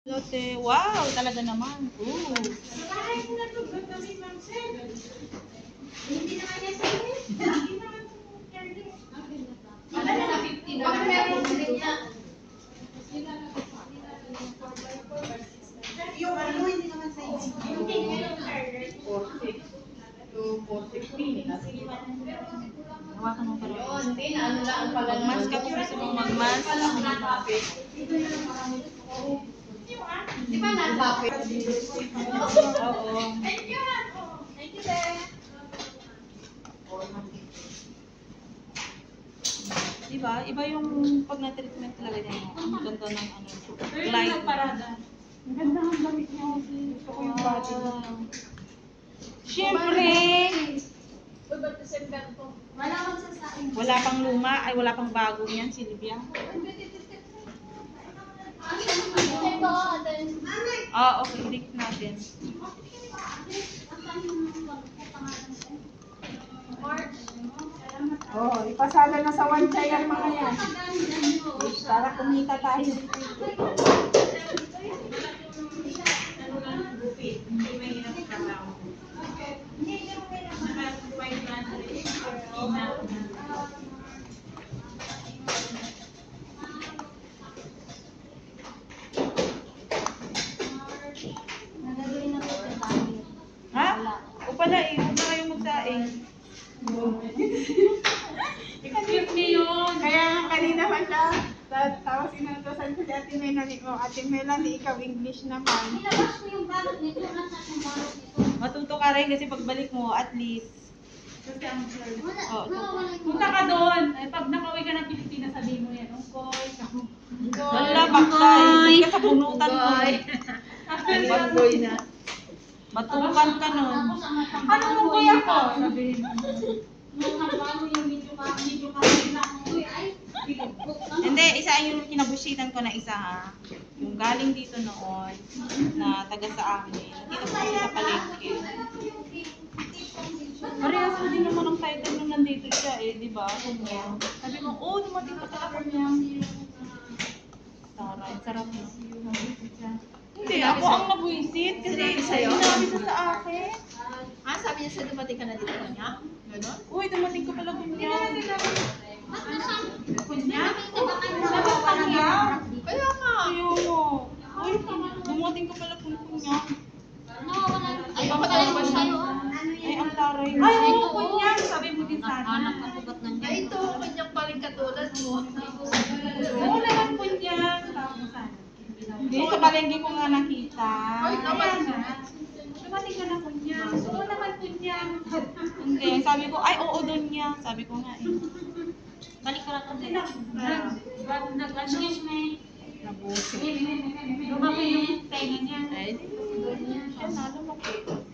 Lote, wow, talaga naman. Ooh. Hindi naman yan sa'yo. Wala na 50 na. Pag meron niya. Yung ano, hindi naman sa'yo. Hindi meron charger. 460. Hawakan mo pala. Yun, hindi na ano lang ang pala. Magmas ka po, gusto mong magmas. Di ba nag-lapit? Oo. Thank you. Thank you, sir. Diba? Iba yung pag na-treatment talaga niya. Ang ganda ng ano niya. Light. Ang ganda ng damit niya. Gusto ko yung body. Siyempre, Uy, ba't December to? Wala akong sasain. wala pang luma, ay wala pang bago yan, Silvia. Ito, then... Ah, okay, click natin. March. Oh, ipasala na sa one chai ang mga yan. Para kumita tayo. Nagagawin na po ito tayo. Ha? O pala eh, huwag na kayong magsaing. Excuse me yun. Kaya nga kanina man lang. Tapos inutosan ko si Ate Melanie. O, Ate Melanie, ikaw English naman. Nilabas ko yung balot nito. Nasa yung balot nito. Matuto ka rin kasi pagbalik mo, at least. Wala. Oo, Wala yung Punta ka doon. Ay, pag nakauwi ka ng Pilipinas, sabihin mo yan, Ungkoy. Wala, baklay. Hindi ka sa bunutan mo. Bagboy na. Matukan ka nun. Ano mo kuya ko? Sabihin mo. Nung nagbago yung medyo ka uy, ay, pinagbuk na. Hindi, isa yung kinabusitan ko na isa ha. Yung galing dito noon, na taga sa amin. Dito po kasi sa palengke. Parehas mo din naman ang title nung nandito siya eh, di ba? Kunya. Sabi mo, oh, dumating pa talaga niya. Taray, sarap na. Hindi, ako ang nabuisit kasi sinabi sa akin. Ah, sabi niya sa dumating ka na dito niya? Ganon? Uy, dumating ka pala kunya. Ba't nasaan? Kunya? Dapat Kanya? Kaya nga. Ayaw mo. Uy, dumating ka pala kunya. Nawawala. Ay, Bakit wala ano ba yung siya? sa'yo. Ay, ang taray. Ay, oo, kunya. Sabi mo din sa akin. Ay, ito, kanyang paling katulad mo. Oo naman, kunya. Tapos ano? Hindi, sa palengke ko nga nakita. Ay, naman. Dumating ka na, kunya. Oo naman, kunya. Hindi, sabi ko, ay, oo doon niya. Sabi ko nga eh. Balik ko lang kung Excuse me. Nabusin. Lumaki yung tenga niya. Ay, siya na, lumaki.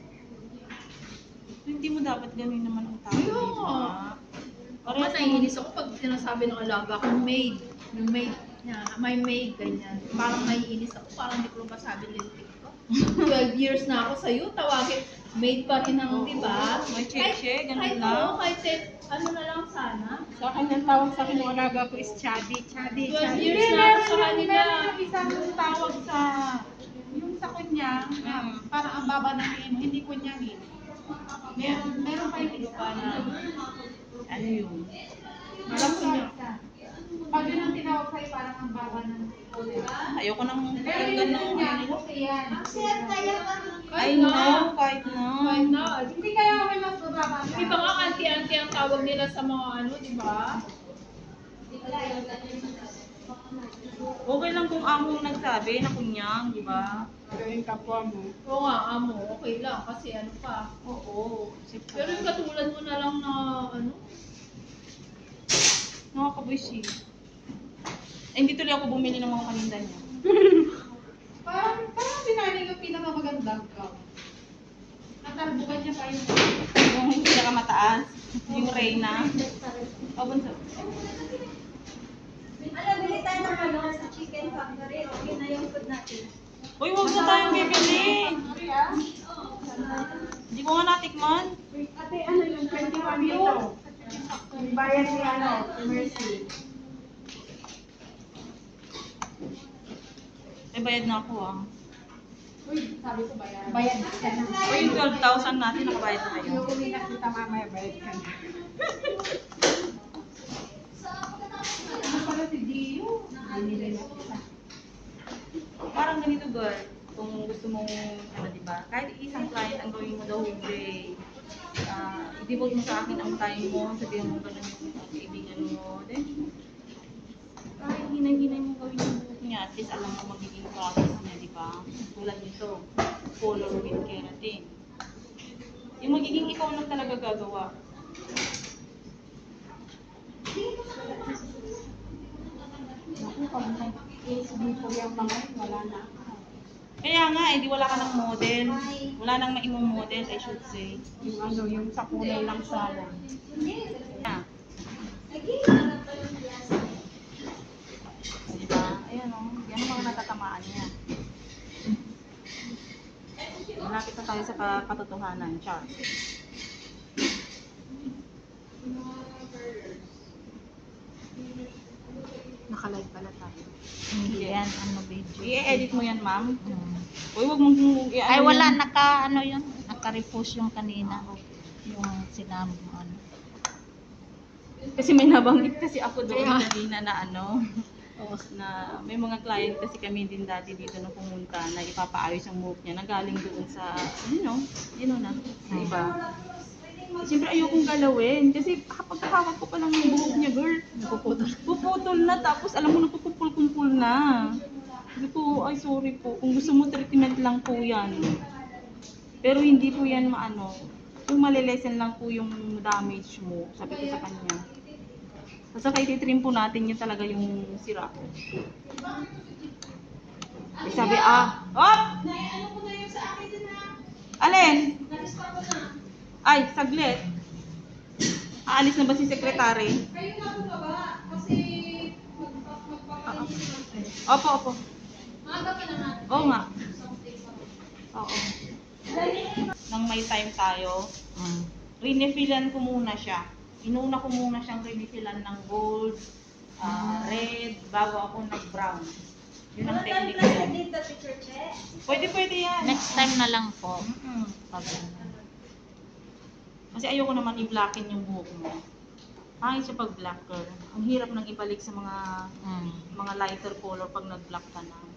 Hindi mo dapat ganun naman ang tao. Ayaw di nga. ba? Ako naiinis ako pag sinasabi ng alaga ko, maid. Yung maid niya, may maid, ganyan. Parang naiinis ako, parang hindi ko masabi lintik ko. 12 years na ako sa'yo, tawagin, maid pa rin ang, di ba? May cheche, ganun lang. Oo, kahit ano na lang sana. Sa akin ang tawag sa akin ng alaga ko is Chadi. Chadi, 12 Chadi. years na ako sa kanila. Meron yung isang tawag sa yung sa kunyang, parang ang baba ng hino, hindi kunyangin. Meron pa yung isa na. Ano yun? Alam ko niya. Pag yun ang tinawag sa'yo, parang ang baba ng Ayoko nang pero pakinggan yung ng kunyang, ano. okay yan. I know, kahit na. Why not? Hindi kaya may mas bababa ka. Di ba nga auntie-auntie ang tawag nila sa mga ano, di ba? Okay lang kung amo ang nagsabi na kunyang, di ba? Gawin kapwa mo. Oo nga, amo, okay lang kasi ano pa. Oo. Pero yung katulad mo na lang na ano, Nakakabuisit. Eh, hindi tuloy ako bumili ng mga paninda niya. Parang binali yung pinakamagandang ka. Natalbukan niya pa yung Yung pinakamataas, yung Reyna. O, bunso. Alam, bili tayo ng ano sa Chicken Factory. Okay na yung food natin. Uy, huwag na tayong bibili. Hindi ko nga natikman. Ate, ano yung 21 dito? Yung bayan ni ano, si Mercy. Eh, bayad na ako ah. Uy, sabi ko bayan. Bayad ka na. O yung 12,000 natin, nakabayad na kayo. Yung uli na kita mamaya, bayad ka na. Ano pala si Gio? Binili na kita. Parang ganito girl, kung gusto mong, ano diba, kahit isang client ang gawin mo daw day, i-devote mo sa akin ang time mo, sabihin mo ganun yung kaibigan mo, then, kahit hinay-hinay mo gawin yung buhok niya, at least alam mo magiging process niya, diba? Tulad nito, color with keratin. Yung magiging ikaw na talaga gagawa. Naku, pag nag-Facebook ko yung mga yun, wala na ako. Kaya nga, di wala ka ng model. Wala nang maimong model, I should say. Yung ano, yung sa kulay lang sana. Yeah. Diba? Ayan o. Yan ang mga natatamaan niya. Malapit na tayo sa katotohanan. Char. Nakalive pala tayo. Hindi yan, ano video. I-edit mo yan, ma'am. Hmm. Uy, wag mong Ay wala, ano yun, naka-repost yung kanina. Yung sinabi mo ano. Kasi may nabanggit kasi ako doon Kaya- kanina na ano. Na may mga client kasi kami din dati dito na pumunta na ipapaayos ang buhok niya na galing doon sa, sa iba. Siyempre ayokong galawin kasi pagkahawak ko pa lang yung buhok niya, girl. Puputol na, tapos alam mo nagkukumpul-kumpul na. Sabi ko, ay sorry po, kung gusto mo treatment lang po yan. Pero hindi po yan maano, yung malilesen lang po yung damage mo, sabi ko sa kanya. Basta ititrim po natin yun talaga yung sira ko. Eh, sabi, op! Alin? Ay, saglit. Aalis na ba si sekretary? Kayo na bumaba kasi magpapalisin. Opo. Maaga pa naman. Oo nga. Oo. Nang may time tayo, rinefillan ko muna siya. Inuna ko muna siyang rinefillan ng gold, red, bago ako nag-brown. Yun ang technique ko. Pwede yan. Next time na lang po. Mm-mm. Pag, Kasi ayoko naman i-blackin yung buhok mo. Hangin siya pag black girl. Ang hirap nang ibalik sa mga lighter color pag nag-black ka na.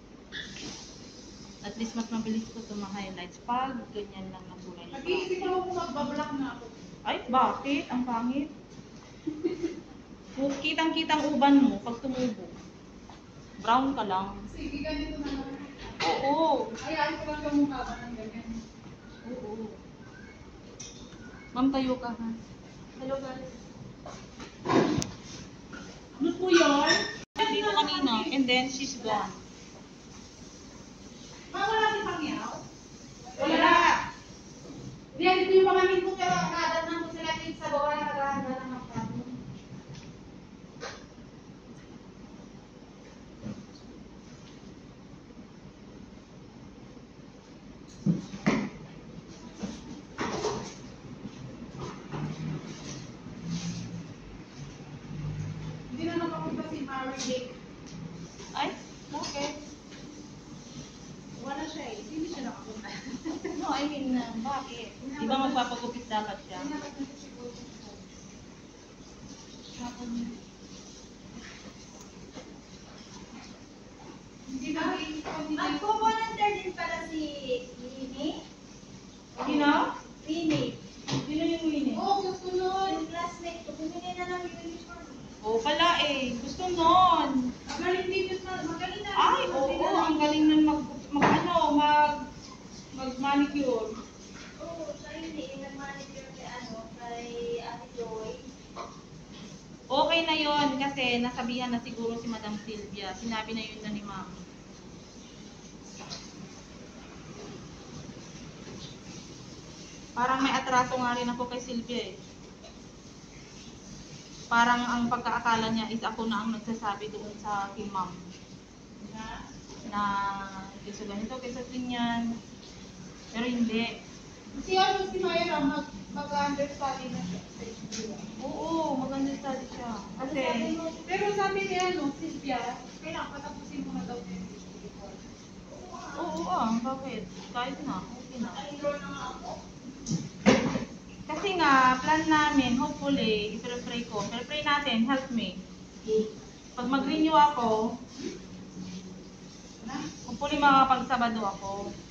At least mas mabilis ko sa mga highlights pag ganyan lang na kulay. Nag-iisip ako kung magbablock na ako. Ay, bakit? Ang pangit. Kitang-kitang uban mo pag tumubo. Brown ka lang. Sige, ganito na lang. Oo. Hayaan ko lang yung mukha ba ng ganyan. Oo. Ma'am, tayo ka ha. Hello guys. Ano po yun? Dito kanina, and then she's gone. Wala si Pangyaw? Wala! Diyan, dito yung mga nito pero kadat na po sila dito sa bawah na nagahanda ng mga plato. Hindi na nakapunta si Mary Dick. Ay, bakit? Wala siya eh. Hindi siya nakapunta. No, I mean, bakit? Di ba magpapagupit dapat siya? Hindi na Mag-volunteer din pala si Winnie. Sino? Winnie. Sino yung winning? Oo, gusto nun. Yung classmate ko, bumili na ng uniform. Oo pala eh. Gusto nun. magaling din yun na. Magaling na. Ay, oo. Ang galing nun mag-manicure. Oo, siya hindi. Yung nag-manicure kay Ate Joy. Okay na yon kasi nasabihan na siguro si Madam Sylvia. Sinabi na yun na ni Ma'am. Parang may atraso nga rin ako kay Sylvia eh. Parang ang pagkaakala niya is ako na ang nagsasabi doon sa kay Ma'am. Na kaysa ganito, kaysa ganyan. Pero hindi. Si Mayra, mag-understudy na siya. Oo, mag-understudy siya. Kasi, Pero sabi ni Cynthia, kailangan patapusin mo na daw yung uniform. Bakit? Kahit na, okay na. Kasi nga, plan namin, hopefully, i-pray ko. Pray natin, help me. Pag mag-renew ako, hopefully makakapagsabado ako.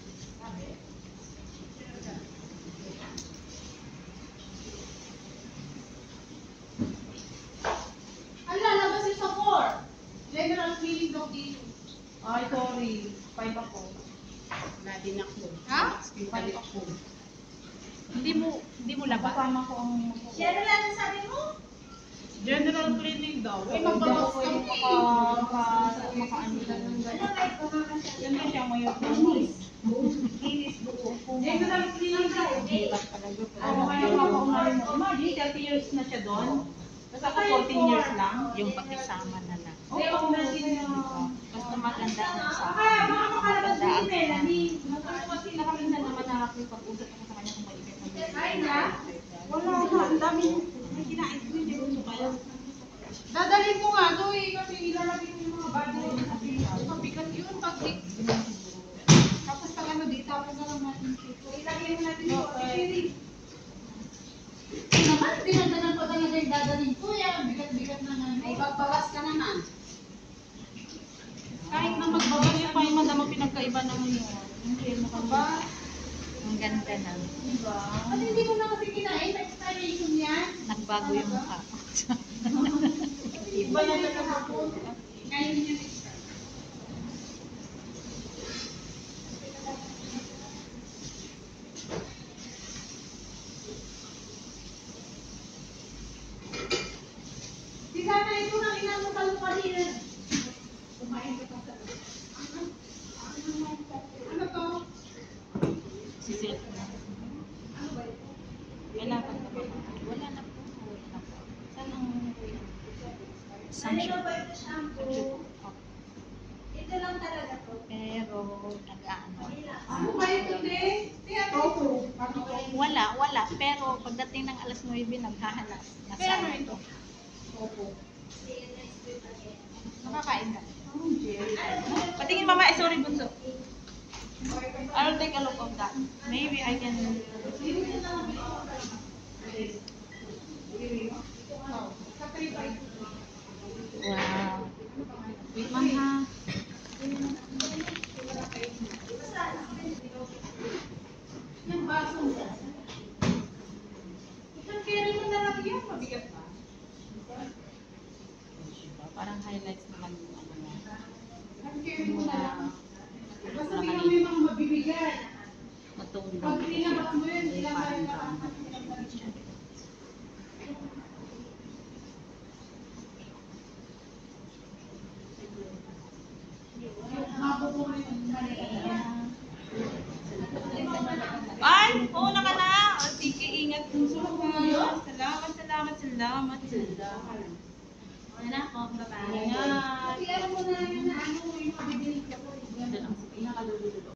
Ang lalabas yung sa 4. General cleaning daw dito. Ay, sorry. 5 ako. Wala din ako. Ha? 5 ako. Hindi mo labas? Kasama ko ang... General, ano sabi mo? General cleaning daw. Eh, Hindi ako magbabawas pwede maka-ano lang. Yan na siya may General cleaning daw. Ano kaya mapaunahin mo? Imagine, 30 years na siya doon. Tapos ako 14 years lang. Yung pag-isama na lang. Oo. Basta maganda ang sa Kaya akin. baka makalabas Maganda si ang Melanie. Kasi nakaminsan naman nakakipag-usap ako sa kanya kung may event na Ay na? wala na. Ang dami. May kinain ko hindi gusto kaya. Dadalhin ko nga doon eh, kasi ilalagay ko yung mga bago. Mabigat yun pag tapos pag ano dito, ako na lang natin dito. Ilagay mo natin yung Okay. naman, pinagdanan ko talaga yung dadalhin ko. Yan, bigat-bigat na nga. Ay, pagbawas ka naman. Kahit na magbawas yung pahay madama pinagkaiba naman yun. Hindi mo ka ba? Ang ganda na. Diba? Kasi hindi mo na kasi kinain, expiration yan. Nagbago yung mukha ko. Iba yan talaga po. Kainin niyo next time. Di sana ito nang inano pa rin. Kumain ka pa sa... Ano to? Sisilip na. Kailangan ka ba? Wala na po. Wala na po. Saan ang... Sanction. ba ito shampoo? Ito lang talaga to. Pero nag-ano. Ano ba ito, Deng? Tofu. Wala. Pero pagdating ng alas 9, naghahanap. Pero ito. Nakakain ka. Patingin mama, sorry bunso. I'll take a look of that. Maybe I can... Wow. Wait man ha. Yung baso mo. Isang carry mo na lang yan, mabigat pa. Parang highlights naman yung ano niya. Isang carry mo na lang. Basta hindi mo yung mga mabibigay. Matone Pag lang. tinabas mo yun, Eh, ilang parang tayo na brown. mabubuo yung mali. Ay! Una ka na! O, sige, ingat bunso ha. Salamat. Ano na ako? Bye-bye. Ingat. Kaya mo na yun na ano, yung mabibili ko. Ganda lang. Inakalululo.